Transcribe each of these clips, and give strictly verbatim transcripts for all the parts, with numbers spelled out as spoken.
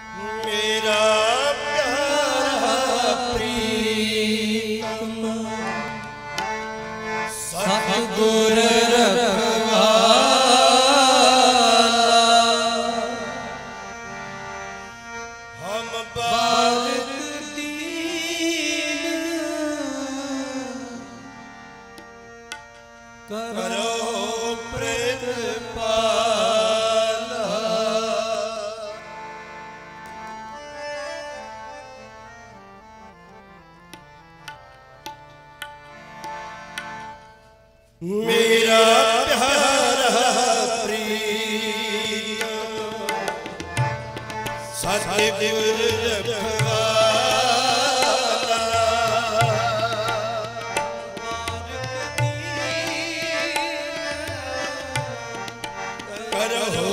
मेरा प्यारा प्रीतम सतगुर रखवाला, हम बालक दीन करो प्रतिपाला। मेरा प्यारा प्रीतम सतगुर रखवाला, करो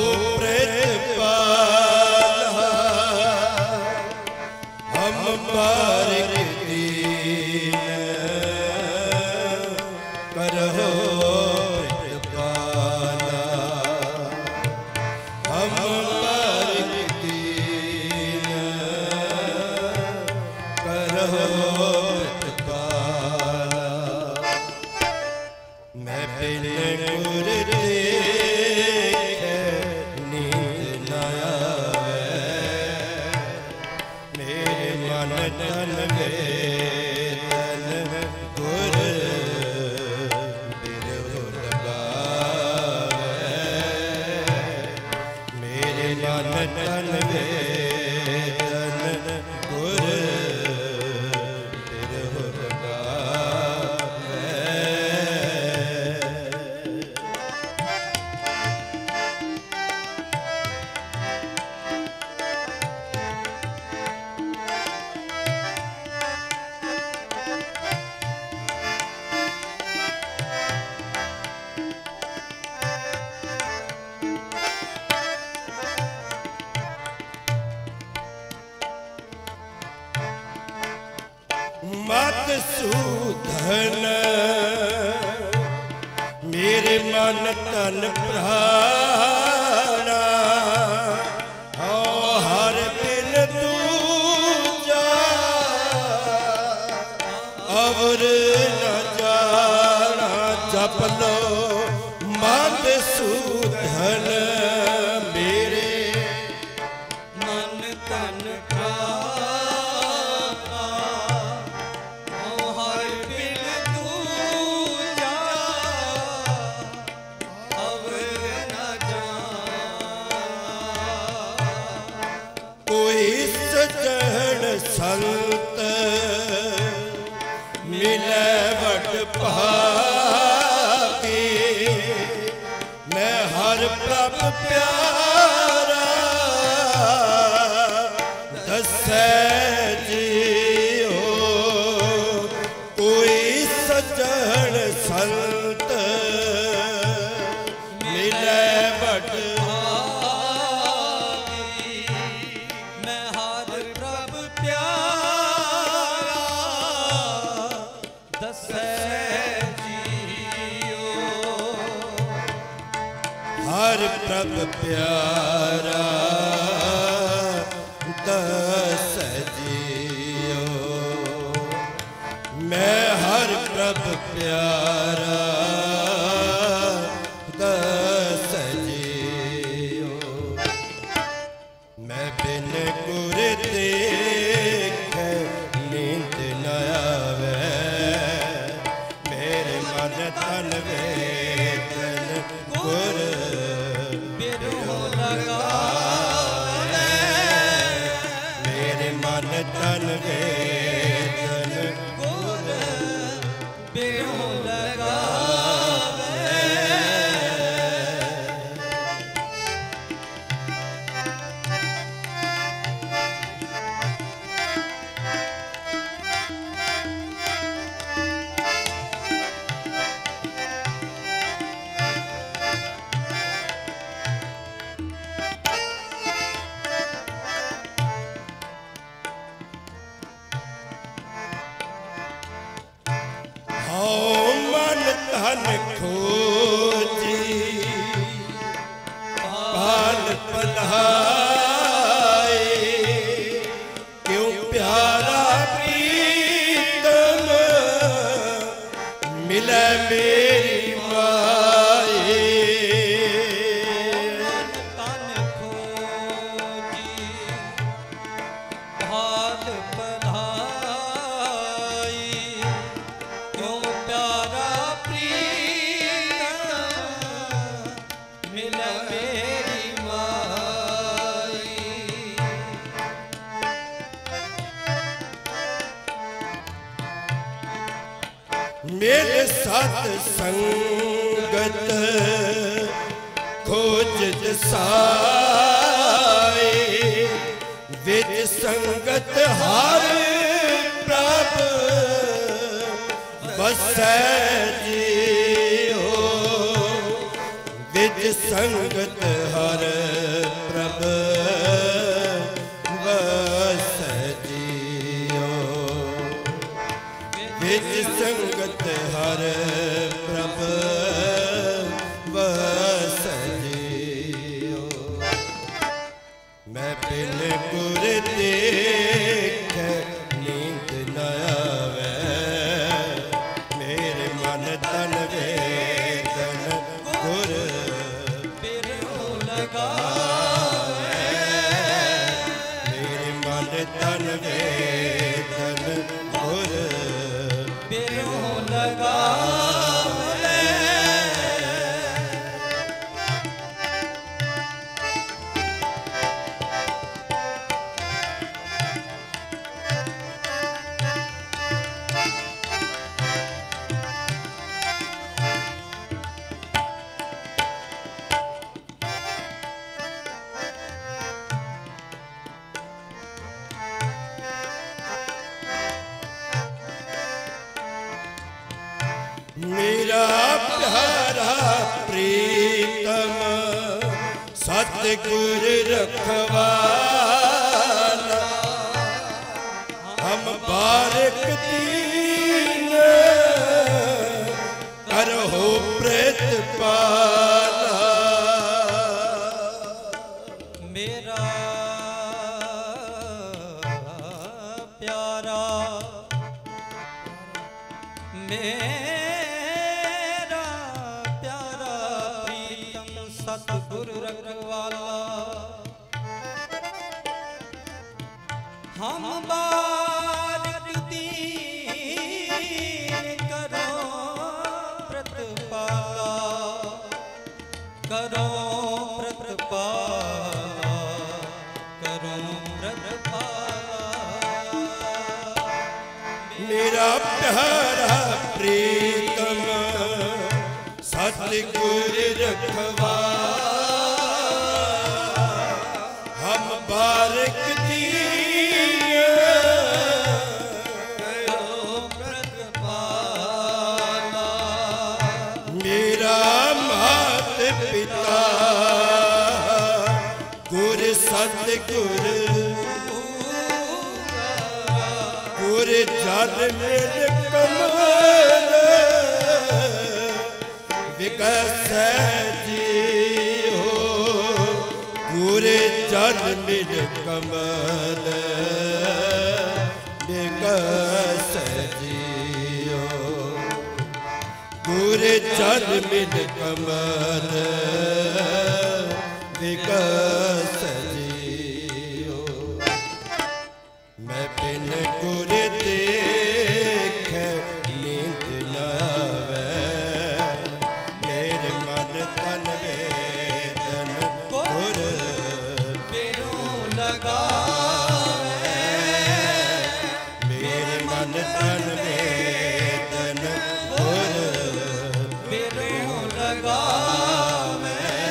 प्रतिपाला, हम बालक दीन करो प्रतिपाला, हम बालक दीन करो प्रतिपाला। मैं बिन गुर देखे नींद न आवे, मेरे मन तन वेदन गुर बिरहु लगावे, मेरे मन तन वेदन गुर बिरहु लगावे। मधुसूदन मेरे मन तन प्राणा, हो हर बिन दूजा अवर न जाना। जप लो मधुसूदन मेरे मन तन प्राणा, हर बिन दूजा अवर न जाना। कोई सजन संत मिले वट भागी, मैं हर प्रभ प्यारा दसै जियो। कोई सजन संत मिले वट मैं हर प्रभ प्यारा दसै जियो। हर प्रभ प्यारा दसै जियो, मैं हर प्रभ प्यारा दसै जियो। मैं बिन गुर देखे नींद न आवे, मेरे मन तन वेदन गुर बिरहु लगावे, मेरे मन तन वेदन गुर बिरहु लगावे। मेरे साथ संगत खोज साए विच संगत हर प्रभ बसै जियो विच संगत हर प्रभ बसै जियो विच संगत हर प्रभ बसै जियो मैं बिन गुर देखे नींद न आवे मेरे मन तन वेदन गुर बिरहो लगावे मेरे मन तन वेदन गुर बिरहो लगावे मेरा प्यारा प्रीतम सतगुर रखवाला हम बारिक दीन करहो प्रतिपाला मेरा प्यारा मेरा प्यारा प्रीतम सतगुर रखवाला हम बारिक दीन करो प्रतिपाला करो प्रतिपाला करो प्रतिपाला मेरा प्यारा प्रीतम सतगुर रखवाला हम बारिक दीन करो प्रतिपाला मेरा मात पिता गुर सतगुर गुर जन मिल कमल विकसै जियो गुर जन मिल कमल विकसै जियो गुर जन मिल कमल विकसै जियो मैं बिन गुर देखे नींद न आवे मेरे मन तन वेदन गुर बिरहो लगावे मेरे मन तन वेदन गुर बिरहो लगावे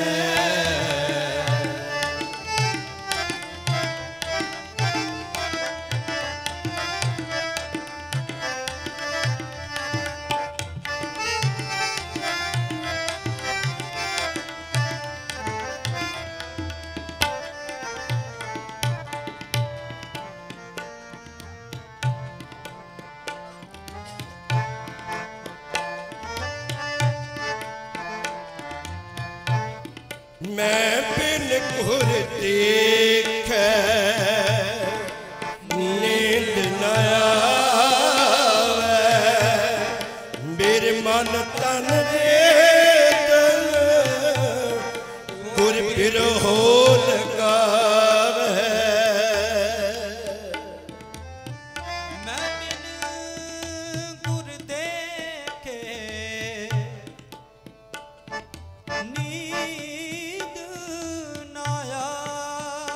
मैं बिन गुर देखे नींद न आवे मेरे मन तन वेदन गुर बिरहो लगावे मैं बिन गुर देखे नींद न आवे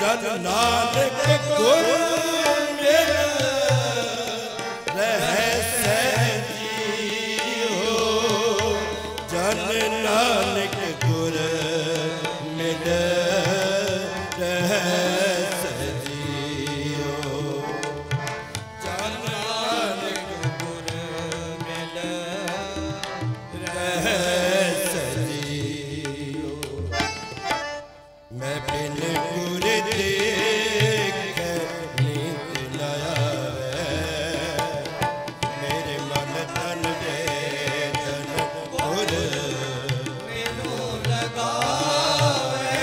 जन नानक गुर मिल रहे सजीओ जन नानक गुर मिल रहे सजीओ जन नानक गुर मिल रहे सजीओ मैं बिन गुर देखे नींद न आवे मेरे मन तन वेदन गुर मैनू लगावे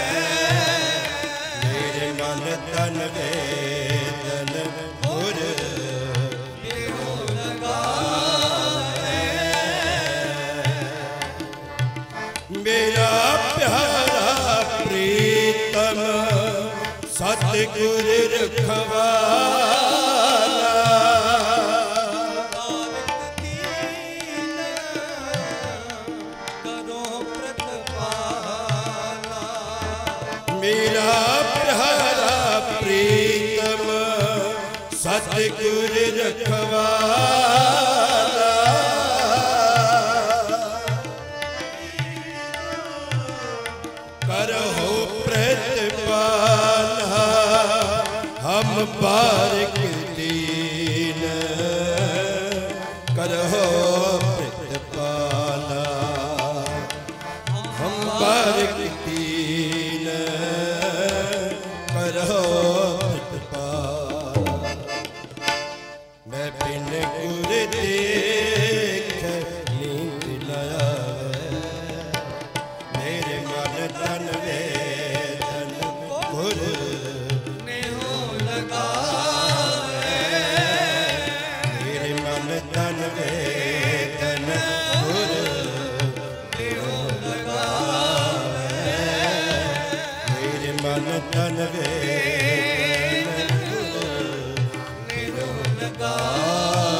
मेरे मन तन वेदन गुर मैनू लगावे मेरा प्यारा प्रीतम सतगुर रखवाला नानक दीन करो प्रतिपाला मेरा प्यारा प्रीतम सतगुर रखवाला करहो प्रतिपाला हम बारिक दीन करहो प्रतिपाला हम बारिक दीन करहो प्रतिपाला मैं बिन गुर देखे नींद न आवे मेरे मन तन वेदन गुर मैनू लगावे मेरे मन तन वेदन गुर मैनू लगावे मेरे मन तन वेदन गुर मैनू लगावे